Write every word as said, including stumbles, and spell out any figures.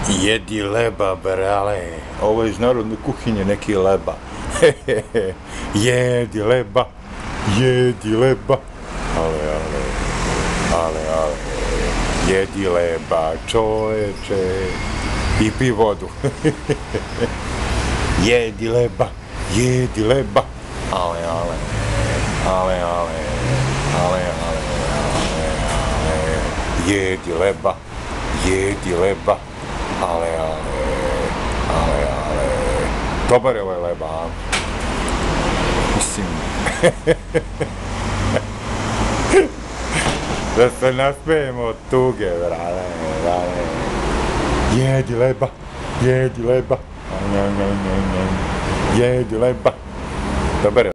Jedi leba, brale. Ovo je iz narodne kuhinje neki leba. Jedi leba, jedi leba. Ale, ale, ale, ale. Jedi leba, čoveče. I pi vodu. Jedi leba, jedi leba. Ale, ale, ale, ale, ale, ale, ale, ale. Jedi leba, jedi leba. Ale, ale, ale, ale. Dobar je ovaj leba, a? Mislim... Da se nasmijemo od tuge, brale, brale. Jedi leba, jedi leba. Jedi leba. Dobar je.